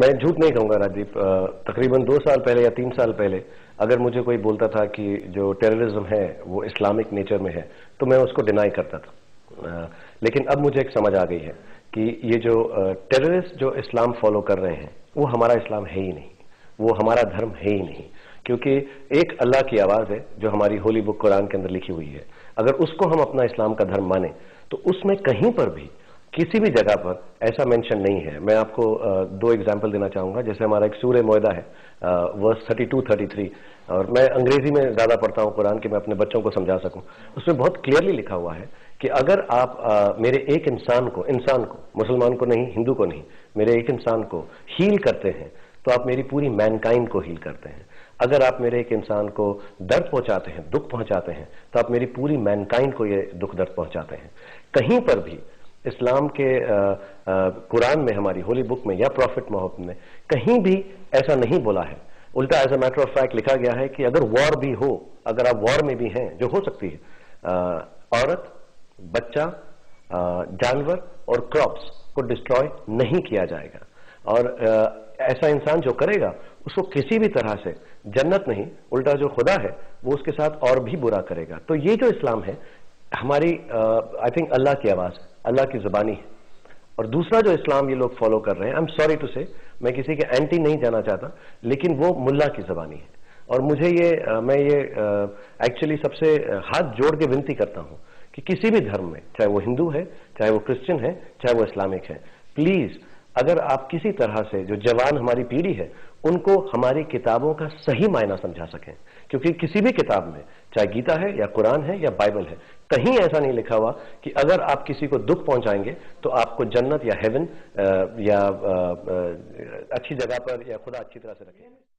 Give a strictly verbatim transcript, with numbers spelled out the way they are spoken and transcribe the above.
मैं झूठ नहीं कहूंगा राजदीप, तकरीबन दो साल पहले या तीन साल पहले अगर मुझे कोई बोलता था कि जो टेररिज्म है वो इस्लामिक नेचर में है तो मैं उसको डिनाई करता था। लेकिन अब मुझे एक समझ आ गई है कि ये जो टेररिस्ट जो इस्लाम फॉलो कर रहे हैं वो हमारा इस्लाम है ही नहीं, वो हमारा धर्म है ही नहीं, क्योंकि एक अल्लाह की आवाज है जो हमारी होली बुक कुरान के अंदर लिखी हुई है। अगर उसको हम अपना इस्लाम का धर्म माने तो उसमें कहीं पर भी किसी भी जगह पर ऐसा मेंशन नहीं है। मैं आपको दो एग्जाम्पल देना चाहूंगा। जैसे हमारा एक सूरह मोयदा है, verse thirty two thirty three, और मैं अंग्रेजी में ज्यादा पढ़ता हूं कुरान कि मैं अपने बच्चों को समझा सकूं। उसमें बहुत क्लियरली लिखा हुआ है कि अगर आप आ, मेरे एक इंसान को इंसान को मुसलमान को नहीं, हिंदू को नहीं, मेरे एक इंसान को हील करते हैं तो आप मेरी पूरी मैनकाइंड को हील करते हैं। अगर आप मेरे एक इंसान को दर्द पहुंचाते हैं, दुख पहुंचाते हैं, तो आप मेरी पूरी मैनकाइंड को ये दुख दर्द पहुंचाते हैं। कहीं पर भी इस्लाम के कुरान में, हमारी होली बुक में या प्रॉफिट मोहम्मद में कहीं भी ऐसा नहीं बोला है। उल्टा as a matter of fact लिखा गया है कि अगर वॉर भी हो, अगर आप वॉर में भी हैं, जो हो सकती है, औरत, बच्चा, आ, जानवर और क्रॉप्स को डिस्ट्रॉय नहीं किया जाएगा। और आ, ऐसा इंसान जो करेगा उसको किसी भी तरह से जन्नत नहीं, उल्टा जो खुदा है वो उसके साथ और भी बुरा करेगा। तो ये जो इस्लाम है हमारी आई थिंक अल्लाह की आवाज है, अल्लाह की जुबानी है। और दूसरा जो इस्लाम ये लोग फॉलो कर रहे हैं, आई एम सॉरी टू से, मैं किसी के एंटी नहीं जाना चाहता, लेकिन वो मुल्ला की जुबानी है। और मुझे ये मैं ये एक्चुअली सबसे हाथ जोड़ के विनती करता हूं कि किसी भी धर्म में, चाहे वो हिंदू है, चाहे वो क्रिश्चियन है, चाहे वो इस्लामिक है, प्लीज अगर आप किसी तरह से जो जवान हमारी पीढ़ी है उनको हमारी किताबों का सही मायना समझा सकें, क्योंकि किसी भी किताब में, चाहे गीता है या कुरान है या बाइबल है, कहीं ऐसा नहीं लिखा हुआ कि अगर आप किसी को दुख पहुंचाएंगे तो आपको जन्नत या हेवन या अच्छी जगह पर या खुदा अच्छी तरह से रखें।